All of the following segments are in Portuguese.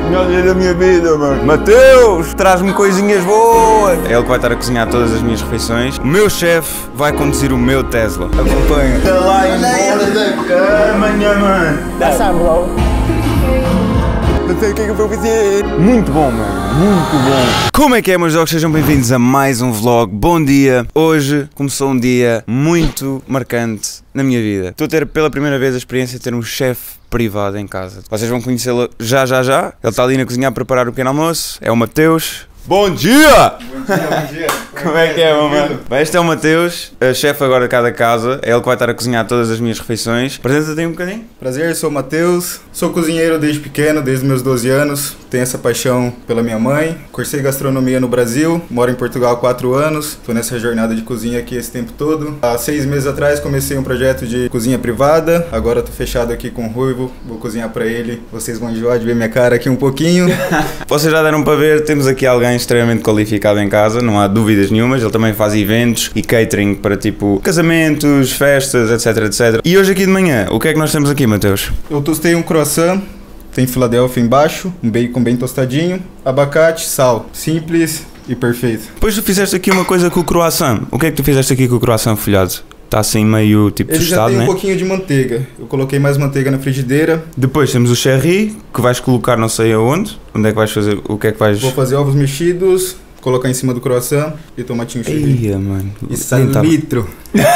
Melhor dia da minha vida, mano. Mateus, traz-me coisinhas boas. É ele que vai estar a cozinhar todas as minhas refeições. O meu chefe vai conduzir o meu Tesla. Acompanha. Está lá embora da cama, minha mãe. That's up, bro. Não sei o que é que eu vou fazer. Muito bom, mano. Muito bom. Como é que é, meus jogos? Sejam bem-vindos a mais um vlog. Bom dia. Hoje começou um dia muito marcante na minha vida. Estou a ter pela primeira vez a experiência de ter um chefe privado em casa. Vocês vão conhecê-lo já. Ele está ali na cozinha a preparar o pequeno almoço. É o Mateus. Bom dia! Bom dia. Como é que é, meu mano? Bem, este é o Mateus, chefe agora de cada casa. É ele que vai estar a cozinhar todas as minhas refeições. Apresenta-te aí um bocadinho. Prazer, sou o Mateus. Sou cozinheiro desde pequeno, desde meus 12 anos. Tenho essa paixão pela minha mãe. Cursei gastronomia no Brasil. Moro em Portugal há 4 anos. Estou nessa jornada de cozinha aqui esse tempo todo. Há 6 meses atrás comecei um projeto de cozinha privada. Agora estou fechado aqui com o Ruivo. Vou cozinhar para ele. Vocês vão enjoar de ver minha cara aqui um pouquinho. Vocês já deram para ver, temos aqui alguém extremamente qualificado em casa, não há dúvidas nenhumas. Ele também faz eventos e catering para tipo casamentos, festas, etc. E hoje aqui de manhã, o que é que nós temos aqui, Mateus? Eu tostei um croissant. Tem Filadélfia embaixo, um bacon bem tostadinho, abacate, sal. Simples e perfeito. Depois tu fizeste aqui uma coisa com o croissant. O que é que tu fizeste aqui com o croissant folhado? Está assim meio tipo Ele tostado, já tem né? um pouquinho de manteiga. Eu coloquei mais manteiga na frigideira. Depois temos o cherry, que vais colocar não sei aonde. Onde é que vais fazer? O que é que vais... Vou fazer ovos mexidos, colocar em cima do croissant e tomatinho cherry. Ia, mano. E salitro.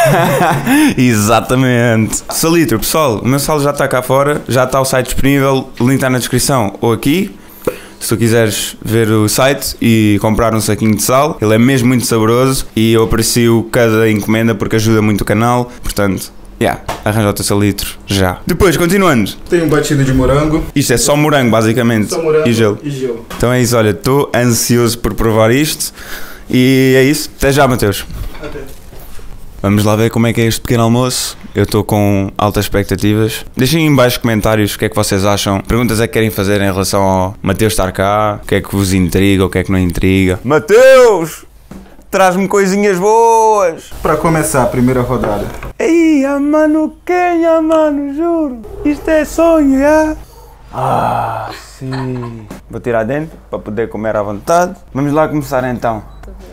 Exatamente. Salitro, pessoal, o meu sal já está cá fora, já está o site disponível, o link está na descrição ou aqui. Se tu quiseres ver o site e comprar um saquinho de sal, ele é mesmo muito saboroso e eu aprecio cada encomenda porque ajuda muito o canal, portanto, arranja o teu salitro já. Depois, continuando. Tem um batido de morango. Isto é só morango, basicamente, Só morango e gelo. Então é isso, olha, estou ansioso por provar isto e é isso. Até já, Mateus. Vamos lá ver como é que é este pequeno almoço. Eu estou com altas expectativas. Deixem em baixo comentários o que é que vocês acham. Perguntas é que querem fazer em relação ao Mateus estar cá. O que é que vos intriga, o que é que não intriga. Mateus! Traz-me coisinhas boas! Para começar a primeira rodada. Ei, mano, mano, juro. Isto é sonho, é? Ah, sim. Vou tirar dentro para poder comer à vontade. Vamos lá começar então.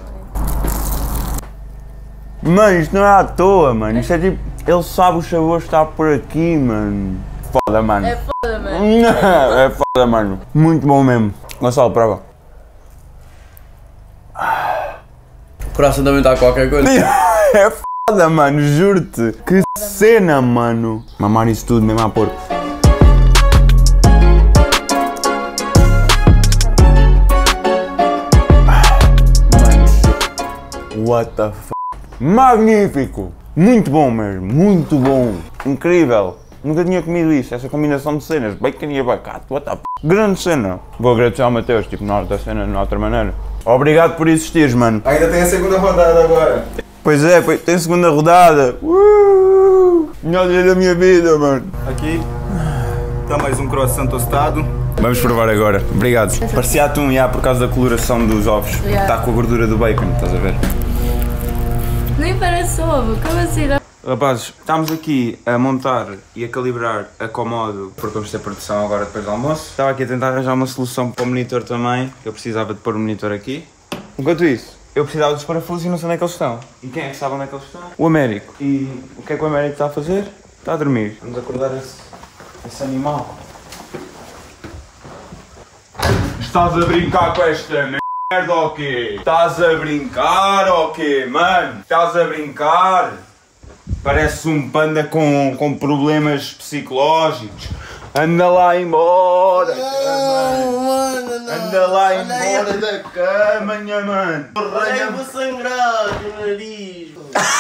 Mano, isto não é à toa, mano. Isto é tipo, ele sabe o sabor está por aqui, mano. Foda, mano. É foda, mano. É foda, mano. Muito bom mesmo. Gonçalo, prova. O coração também está qualquer coisa. É foda, mano, juro-te. Que cena, mano. Mamar isso tudo mesmo a porco. Mano, what the f... Magnífico! Muito bom mesmo, muito bom. Incrível. Nunca tinha comido isto, essa combinação de cenas. Bacon e abacate, what the f... Grande cena. Vou agradecer ao Mateus, tipo, na outra cena, de outra maneira. Obrigado por existires, mano. Ainda tem a segunda rodada agora. Pois é, tem segunda rodada. Melhor dia da minha vida, mano. Aqui tá mais um croissant tostado. Vamos provar agora. Obrigado. Parecia atum, por causa da coloração dos ovos. Está com a gordura do bacon, estás a ver? Nem parece ovo, como assim? Não? Rapazes, estamos aqui a montar e a calibrar a Comodo porque vamos ter produção agora depois do almoço. Estava aqui a tentar arranjar uma solução para o monitor também, que eu precisava de pôr o monitor aqui. Enquanto isso, eu precisava dos parafusos e não sei onde é que eles estão. E quem é que sabe onde é que eles estão? O Américo. E o que é que o Américo está a fazer? Está a dormir. Vamos acordar esse animal. Estás a brincar com esta merda ou quê? Estás a brincar ou quê, mano? Estás a brincar? Parece um panda com problemas psicológicos. Anda lá embora! Mano, Anda lá embora da cama, minha mano! eu vou sangrar no nariz.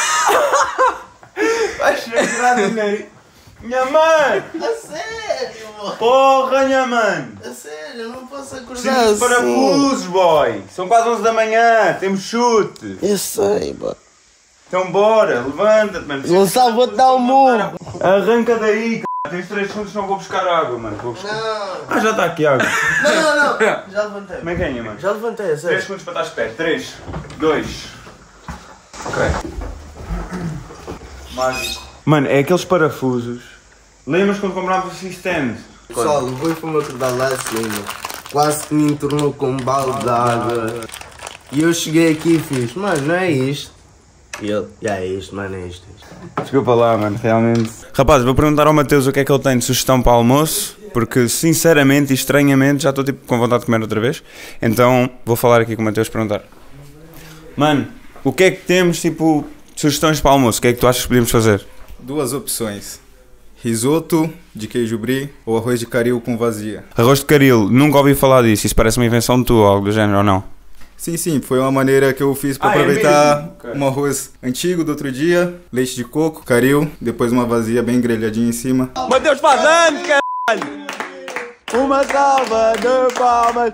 Vais sangrar no nariz! Minha mãe! A sério, mano. Porra, minha mãe! A sério, eu não posso acordar Preciso de parafusos, boy! São quase 11 da manhã, temos chute! Eu sei, mano. Então bora, levanta-te, mano! Gonçalo, vou-te dar um murro. Arranca daí, c***! Tens 3 segundos, não vou buscar água, mano! Vou buscar... Não. Ah, já está aqui água! Não. Já levantei. Como é que é, minha mãe? Já levantei, a 3 sério. segundos para estar esperto. 3, 2. Ok. Mágico. Mano, é aqueles parafusos. Lembras quando comprámos o stand? Pessoal, o Rui foi-me acordar lá acima. quase que me entornou com um balde de água. E eu cheguei aqui e fiz, mano, não é isto? E ele, é isto, mano, é isto. Desculpa lá, mano, realmente. Rapaz, vou perguntar ao Mateus o que é que ele tem de sugestão para o almoço, porque sinceramente e estranhamente já estou tipo com vontade de comer outra vez. Então vou falar aqui com o Mateus perguntar. Mano, o que é que temos tipo de sugestões para o almoço? O que é que tu achas que podíamos fazer? Duas opções. Risoto de queijo brie ou arroz de caril com vazia. Arroz de caril, nunca ouvi falar disso. Isso parece uma invenção tua ou algo do género, ou não? Sim, foi uma maneira que eu fiz para aproveitar um arroz antigo do outro dia, leite de coco, caril, depois uma vazia bem grelhadinha em cima. Mateus fazendo, caralho! Uma salva de palmas!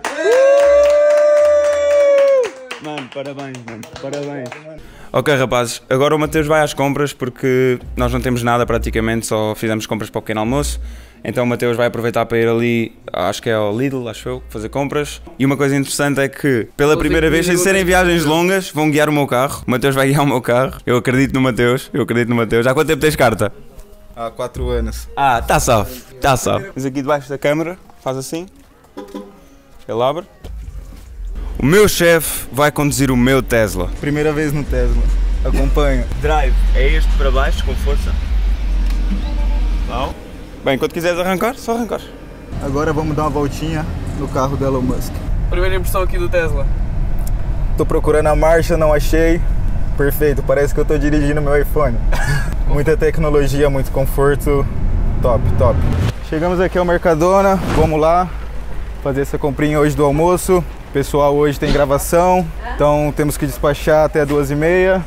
Mano, parabéns, mano, parabéns. Ok, rapazes, agora o Mateus vai às compras porque nós não temos nada praticamente, só fizemos compras para o pequeno almoço. Então o Mateus vai aproveitar para ir ali, acho que é ao Lidl, acho eu, fazer compras. E uma coisa interessante é que, pela primeira vez, sem serem viagens longas, vão guiar o meu carro. O Mateus vai guiar o meu carro. Eu acredito no Mateus, Há quanto tempo tens carta? Há 4 anos. Ah, tá salvo. Mas aqui debaixo da câmara, faz assim. Ele abre. O meu chefe vai conduzir o meu Tesla. Primeira vez no Tesla. Acompanha. Drive é este para baixo, com força. Não. Bem, quando quiseres arrancar, só arrancar. Agora vamos dar uma voltinha no carro do Elon Musk. Primeira impressão aqui do Tesla. Tô procurando a marcha, não achei. Perfeito, parece que eu tô dirigindo meu iPhone. Muita tecnologia, muito conforto. Top. Chegamos aqui ao Mercadona, vamos lá fazer essa comprinha hoje do almoço. O pessoal hoje tem gravação, então temos que despachar até 2h30.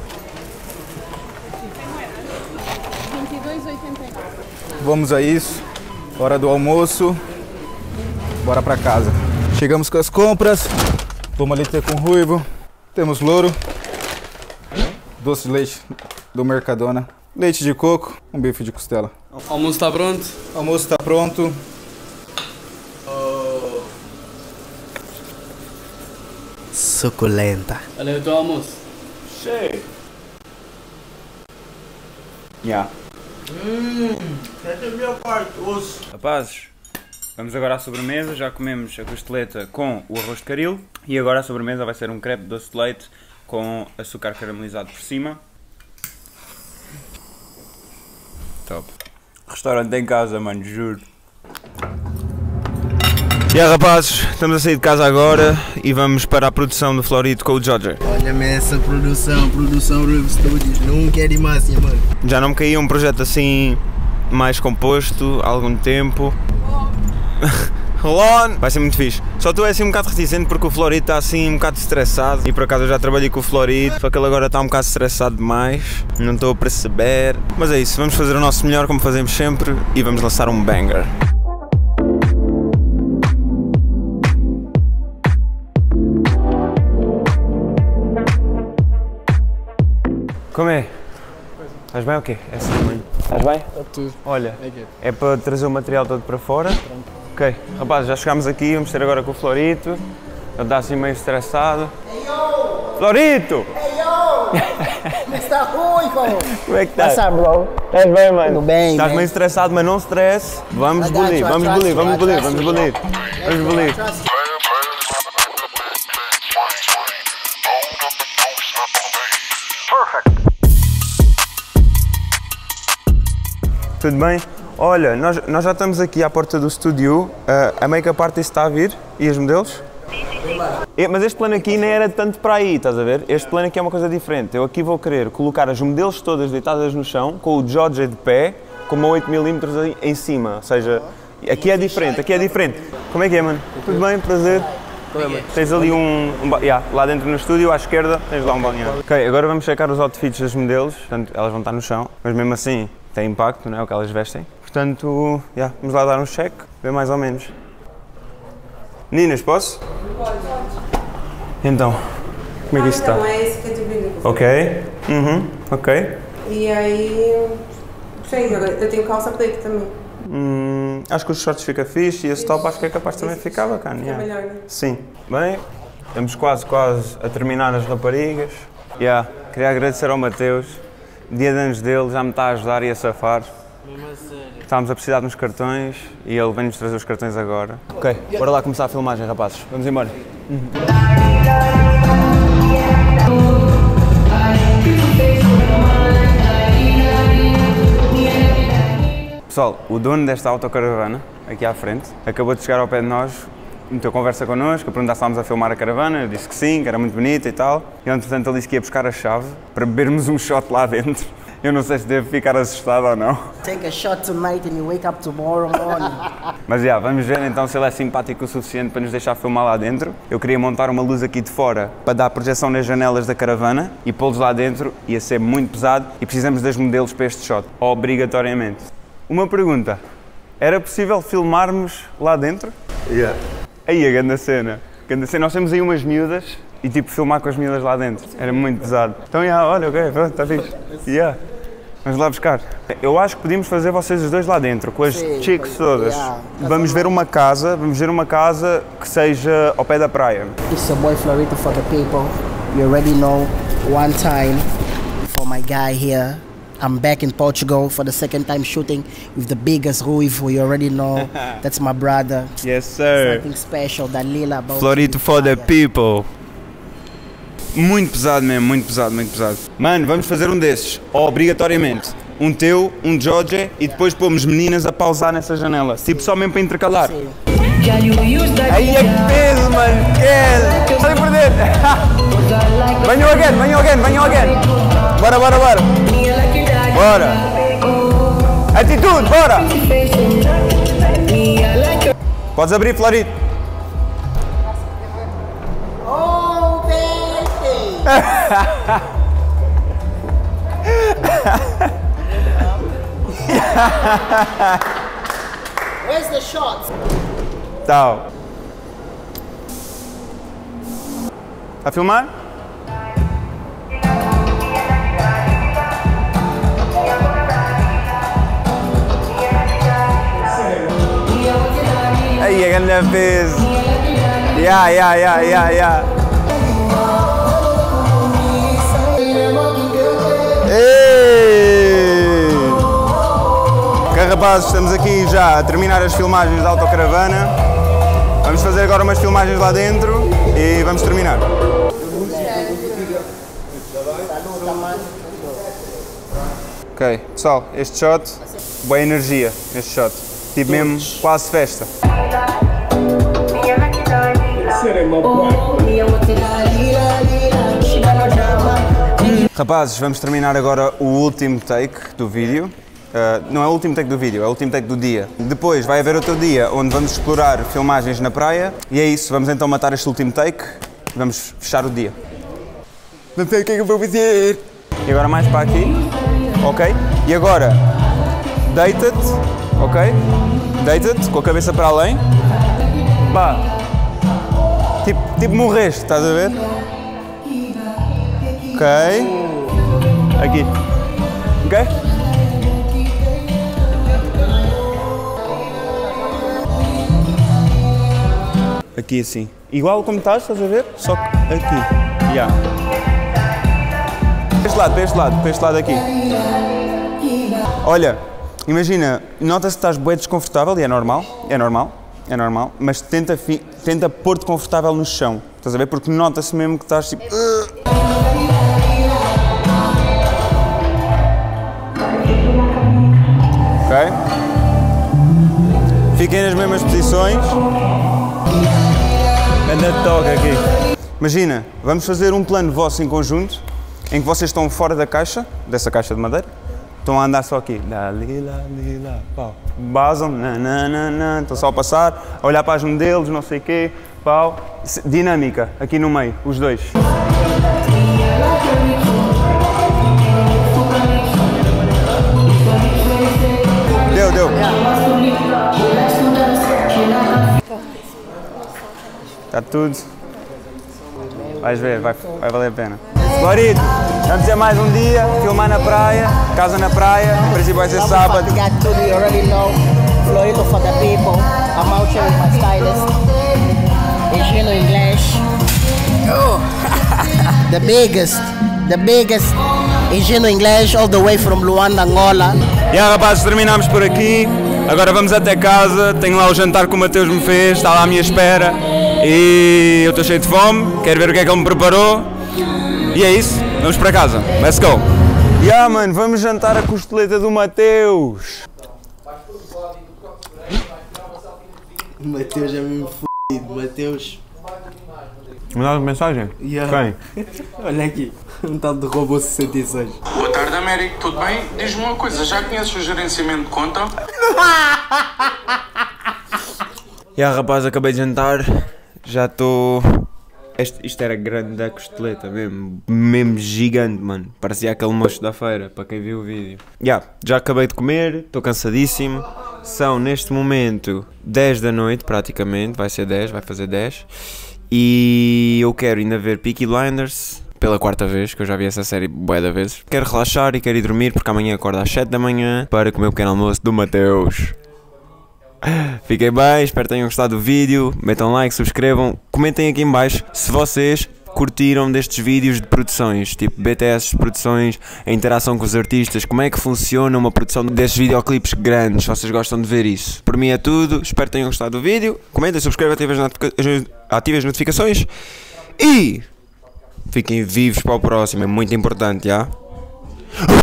22,89. Vamos a isso, hora do almoço, bora pra casa. Chegamos com as compras, vamos ali ter com ruivo, temos louro, doce de leite do Mercadona, leite de coco, um bife de costela. O almoço está pronto? O almoço está pronto. Suculenta. Olha aí o teu almoço. Cheio. Yeah. Essa é a minha parte, osso. Rapazes, vamos agora à sobremesa. Já comemos a costeleta com o arroz de caril. E agora a sobremesa vai ser um crepe de doce de leite com açúcar caramelizado por cima. Top. Restaurante em casa, mano, juro. E aí, rapazes, estamos a sair de casa agora e vamos para a produção do Florido com o George. Olha-me essa produção River Studios. Não quero ir mais assim, mano. Já não me caía um projeto assim mais composto há algum tempo. Rolon! Vai ser muito fixe. Só estou assim um bocado reticente porque o Florido está assim um bocado estressado. E por acaso eu já trabalhei com o Florido, só que ele agora está um bocado estressado demais. Não estou a perceber. Mas é isso, vamos fazer o nosso melhor como fazemos sempre e vamos lançar um banger. Como é? Estás bem ou quê? É assim também. Estás bem? Está tudo. Olha, é para trazer o material todo para fora. Ok, rapaz, já chegámos aqui, vamos ter agora com o Florito. Ele está assim meio estressado. Florito! Está ruim, pô. Como é que estás? What's up, bro? Estás bem, mano? Tudo bem, Estás man. meio estressado, mas não stress. Vamos bolir. Tudo bem? Olha, nós já estamos aqui à porta do estúdio. A make-up artist está a vir e os modelos? Mas este plano aqui nem era tanto para aí, estás a ver? Este plano aqui é uma coisa diferente. Eu aqui vou querer colocar as modelos todas deitadas no chão, com o George de pé, com uma 8mm em cima. Ou seja, aqui é diferente, Como é que é, mano? Tudo bem? Prazer? Tens ali lá dentro no estúdio, à esquerda, tens lá um balneário. Ok, agora vamos checar os outfits das modelos. Portanto, elas vão estar no chão, mas mesmo assim tem impacto, não é? O que elas vestem. Portanto, vamos lá dar um check, ver mais ou menos. Meninas, posso? Pode. Então, como é que isso está? Então, é esse que eu te vi. Ok. Ok. E aí, sei, eu tenho calça preta também. Acho que os shorts fica fixe e esse top acho que é capaz de também ficar bacana. É melhor, né? Sim. Bem, estamos quase a terminar as raparigas. Queria agradecer ao Mateus. Dia de anos dele, já me está a ajudar e a safar. Estávamos a precisar de uns cartões e ele vem-nos trazer os cartões agora. Ok, bora lá começar a filmagem, rapazes. Vamos embora. Pessoal, o dono desta autocaravana, aqui à frente, acabou de chegar ao pé de nós, meteu conversa connosco, a perguntar se estávamos a filmar a caravana, eu disse que sim, que era muito bonita e tal. E entretanto ele disse que ia buscar a chave para bebermos um shot lá dentro. Eu não sei se devo ficar assustado ou não. Take a shot tonight and you wake up tomorrow morning. Mas já, vamos ver então se ele é simpático o suficiente para nos deixar filmar lá dentro. Eu queria montar uma luz aqui de fora para dar projeção nas janelas da caravana e pô-los lá dentro, ia ser muito pesado e precisamos dos modelos para este shot, obrigatoriamente. Uma pergunta, era possível filmarmos lá dentro? Yeah. Aí a grande cena. Nós temos aí umas miúdas e tipo filmar com as miúdas lá dentro, era muito pesado. Então, olha, ok, pronto, está fixe. Vamos lá buscar. Eu acho que podíamos fazer vocês os dois lá dentro, com as chicks todas. Vamos ver uma casa que seja ao pé da praia. This is your boy Florito for the people. You already know, one time for my guy here. I'm back in Portugal for the second time shooting with the biggest Ruivo. You already know, that's my brother. Yes, sir. Something special, Dalila about Florito for the people. Muito pesado mesmo, muito pesado, muito pesado. Mano, vamos fazer um desses, obrigatoriamente. Um teu, um Jorge e depois pomos meninas a pausar nessa janela. Tipo, só mesmo para intercalar. Sim. Aí é que peso, mano. Sai por dentro. Venham again. Bora. Bora. Atitude, bora. Podes abrir, Florito. Oh, baby! Where's the shots? Tchau. A filmar? Aí, a grande vez. Yeah. Ei! Ok, rapazes, estamos aqui já a terminar as filmagens da autocaravana. Vamos fazer agora umas filmagens lá dentro e vamos terminar. Ok, pessoal, este shot, boa energia neste shot. Tipo mesmo, quase festa. Rapazes, vamos terminar agora o último take do vídeo. Não é o último take do vídeo, é o último take do dia. Depois vai haver outro dia onde vamos explorar filmagens na praia. E é isso, vamos então matar este último take e vamos fechar o dia. Não sei o que é que eu vou fazer. E agora mais para aqui, ok? E agora, deita-te, ok? Deita-te com a cabeça para além. Pá, tipo morreste, estás a ver? Ok. Aqui. Ok? Aqui assim. Igual como estás a ver? Só que aqui. Yeah. Para este lado aqui. Olha, imagina, nota-se que estás bué desconfortável e é normal, mas tenta pôr-te confortável no chão. Estás a ver? Porque nota-se mesmo que estás tipo... Ok? Fiquem nas mesmas posições. Anda de toque aqui. Imagina, vamos fazer um plano vosso em conjunto, em que vocês estão fora da caixa, dessa caixa de madeira, estão a andar só aqui. Pau. Basam, estão só a passar, a olhar para as modelos, não sei o quê, pau. Dinâmica, aqui no meio, os dois. Deu. Está tudo. Vais ver, vai valer a pena. Florito, vamos ter mais um dia, filmar na praia, casa na praia, em princípio vai ser sábado. Got to you already know. Florito for the people. I'm out here with my stylist. Engenho English. Oh, the biggest. Engenho Inglês, all the way from Luanda, Angola. E aí, rapazes, terminamos por aqui. Agora vamos até casa. Tenho lá o jantar que o Mateus me fez, está lá à minha espera. E eu estou cheio de fome, quero ver o que é que ele me preparou. E é isso, vamos para casa. Let's go! Mano, vamos jantar a costeleta do Mateus. Mateus é mesmo fodido, Mateus. Mandaram mensagem? Yeah. Quem? Olha aqui, um tal de robô 66. Boa tarde, Américo, tudo bem? Diz-me uma coisa, já conheces o gerenciamento de conta? Rapaz, acabei de jantar. Já estou... Isto era grande da costeleta, mesmo gigante, mano. Parecia aquele mocho da feira, para quem viu o vídeo. Já acabei de comer, estou cansadíssimo. São, neste momento, 10 da noite, praticamente. Vai ser 10, vai fazer 10. E eu quero ainda ver Peaky Blinders, pela quarta vez, que eu já vi essa série bué de vezes. Quero relaxar e quero ir dormir, porque amanhã acordo às 7 da manhã para comer o pequeno almoço do Mateus. Fiquem bem, espero que tenham gostado do vídeo. Metam like, subscrevam, comentem aqui em baixo se vocês curtiram destes vídeos de produções, tipo BTS de produções, a interação com os artistas, como é que funciona uma produção destes videoclipes grandes, se vocês gostam de ver isso. Por mim é tudo, espero que tenham gostado do vídeo. Comentem, subscrevam, ativem as notificações e fiquem vivos para o próximo, é muito importante, já?